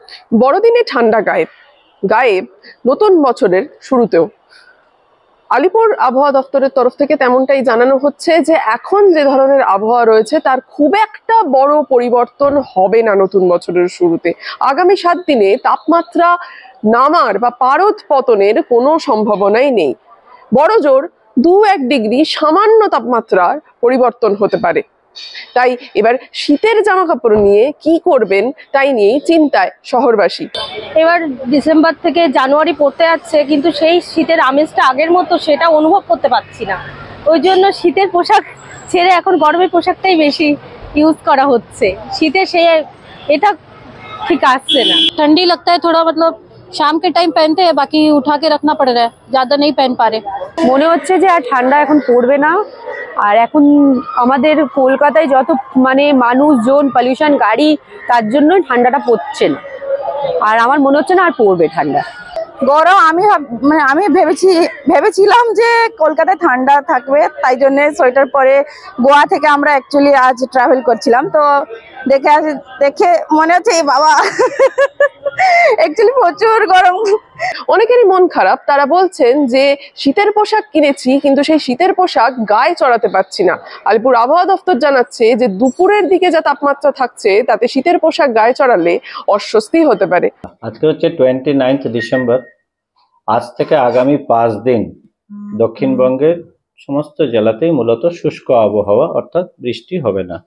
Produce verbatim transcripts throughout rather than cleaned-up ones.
বড়দিনে ঠান্ডা গায়েব গায়েব নতুন বছরের শুরুতেও। আলিপুর আবহাওয়া দপ্তরের তরফ থেকে তেমনটাই জানানো হচ্ছে যে এখন যে ধরনের আবহাওয়া রয়েছে তার খুব একটা বড় পরিবর্তন হবে না নতুন বছরের শুরুতে। আগামী সাত দিনে তাপমাত্রা নামার বা পারদ পতনের কোনো সম্ভাবনাই নেই। বড় জোর দু এক ডিগ্রি সামান্য তাপমাত্রার পরিবর্তন হতে পারে। তাই এবার শীতের জামা কাপড় নিয়ে কি করবেন তাই নিয়ে চিন্তায় শহরবাসী। এবার ডিসেম্বর থেকে জানুয়ারি পড়তে যাচ্ছে, কিন্তু সেই শীতের আমেজটা আগের মতো সেটা অনুভব করতে পারছি না। ওই জন্য শীতের পোশাক ছেড়ে এখন গরমের পোশাকটাই বেশি ইউজ করা হচ্ছে। শীতে সে এটা ঠিক আসছে না। ठंडी लगता है थोड़ा, मतलब शाम के टाइम पहनते हैं, बाकी उठा के रखना पड़ रहा है, ज्यादा नहीं पहन पा रहे। মনে হচ্ছে যে আর ঠান্ডা এখন পড়বে না। আর এখন আমাদের কলকাতায় যত মানে মানুষজন, পলিউশন, গাড়ি, তার জন্য ঠান্ডাটা পড়ছে না। আর আমার মনে হচ্ছে না আর পড়বে ঠান্ডা। গরম আমি মানে আমি ভেবেছি ভেবেছিলাম যে কলকাতায় ঠান্ডা থাকবে, তাই জন্য সোয়েটার পরে গোয়া থেকে আমরা অ্যাকচুয়ালি আজ ট্রাভেল করছিলাম। তো দেখে দেখে মনে হচ্ছে এই বাবা অ্যাকচুয়ালি প্রচুর গরম। অনেকেরই মন খারাপ, তারা বলছেন যে শীতের পোশাক কিনেছি কিন্তু সেই শীতের পোশাক গায়ে চড়াতে পারছি না। আলিপুর আবহাওয়া দপ্তর জানাচ্ছে যে দুপুরের দিকে যা তাপমাত্রা থাকছে তাতে শীতের পোশাক গায়ে চড়ালে অস্বস্তি হতে পারে। আজকে হচ্ছে টোয়েন্টি নাইন্থ ডিসেম্বর। আজ থেকে আগামী পাঁচ দিন দক্ষিণবঙ্গের সমস্ত জেলাতেই মূলত শুষ্ক আবহাওয়া, অর্থাৎ বৃষ্টি হবে না।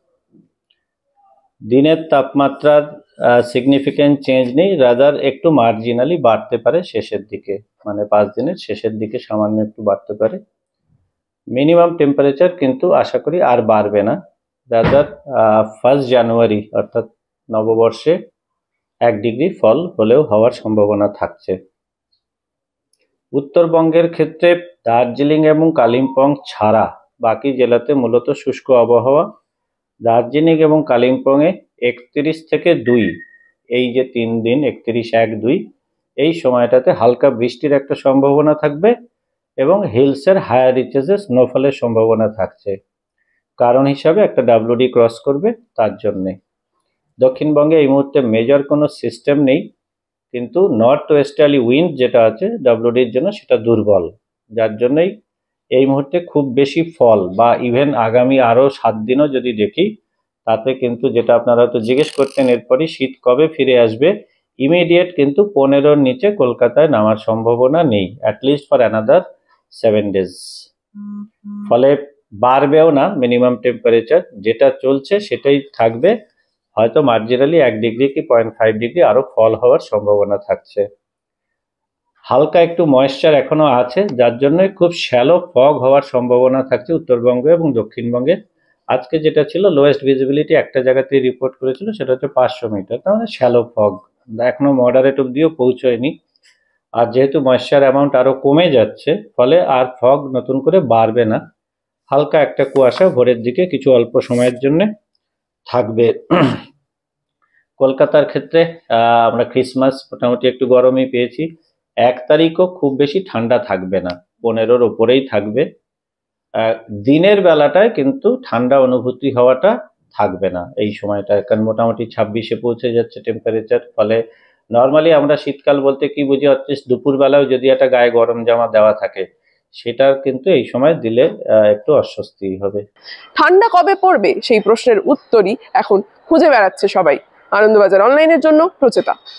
দিনের তাপমাত্রার সিগনিফিক্যান্ট চেঞ্জ নেই, রাদার একটু মার্জিনালি বাড়তে পারে শেষের দিকে, মানে পাঁচ দিনের শেষের দিকে সামান্য একটু বাড়তে পারে। মিনিমাম টেম্পারেচার কিন্তু আশা করি আর বাড়বে না, রাদার ফার্স্ট জানুয়ারি অর্থাৎ নববর্ষে এক ডিগ্রি ফল হলেও হওয়ার সম্ভাবনা থাকছে। উত্তরবঙ্গের ক্ষেত্রে দার্জিলিং এবং কালিম্পং ছাড়া বাকি জেলাতে মূলত শুষ্ক আবহাওয়া। দার্জিলিং এবং কালিম্পংয়ে একত্রিশ থেকে দুই, এই যে তিন দিন একত্রিশ এক দুই, এই সময়টাতে হালকা বৃষ্টির একটা সম্ভাবনা থাকবে এবং হিলসের হায়ার রিচেসে স্নোফলের সম্ভাবনা থাকছে। কারণ হিসাবে একটা ডাব্লিউডি ক্রস করবে, তার জন্যে। দক্ষিণবঙ্গে এই মুহূর্তে মেজর কোনো সিস্টেম নেই, কিন্তু নর্থ ওয়েস্টার্লি উইন্ড যেটা আছে ডাব্লিউডির জন্য সেটা দুর্বল, যার জন্যই এই মুহূর্তে খুব বেশি ফল বা ইভেন আগামী আরও সাত দিনও যদি দেখি, তাতে কিন্তু যেটা আপনারা তো জিজ্ঞেস করতেন এরপরই শীত কবে ফিরে আসবে, ইমিডিয়েট কিন্তু পনেরোর নিচে কলকাতায় নামার সম্ভাবনা নেই, at least for another seven days. ফলে বাড়বেও না, মিনিমাম টেম্পারেচার যেটা চলছে সেটাই থাকবে, হয়তো মার্জিনালি এক ডিগ্রি কি পয়েন্ট ফাইভ ডিগ্রি আরও ফল হওয়ার সম্ভাবনা থাকছে। হালকা একটু ময়েশ্চার এখনো আছে, যার জন্য খুব শ্যালো ফগ হওয়ার সম্ভাবনা থাকছে উত্তরবঙ্গে এবং দক্ষিণবঙ্গে। আজকে যেটা ছিল লোয়েস্ট ভিজিবিলিটি একটা জায়গাতেই রিপোর্ট করেছিল, সেটা হচ্ছে পাঁচশো মিটার, তার মানে শ্যালো ফগ এখনো মডারেট অব্দিও পৌঁছয়নি। আর যেহেতু ময়েশ্চার অ্যামাউন্ট আরও কমে যাচ্ছে, ফলে আর ফগ নতুন করে বাড়বে না। হালকা একটা কুয়াশা ভোরের দিকে কিছু অল্প সময়ের জন্য থাকবে। কলকাতার ক্ষেত্রে আমরা ক্রিসমাস মোটামুটি একটু গরমই পেয়েছি। এক তারিখও খুব বেশি ঠান্ডা থাকবে না, পনেরোর ওপরেই থাকবে। দিনের বেলাটায় কিন্তু ঠান্ডা অনুভূতি হওয়াটা থাকবে না এই সময়টা, কারণ মোটামুটি ছাব্বিশে পৌঁছে যাচ্ছে টেম্পারেচার। ফলে নর্মালি আমরা শীতকাল বলতে কি বুঝি, অ্যাটলিস্ট দুপুরবেলাও যদি একটা গায়ে গরম জামা দেওয়া থাকে, সেটা কিন্তু এই সময় দিলে একটু অস্বস্তি হবে। ঠান্ডা কবে পড়বে সেই প্রশ্নের উত্তরই এখন খুঁজে বেড়াচ্ছে সবাই। আনন্দবাজার অনলাইনের জন্য প্রচেতা।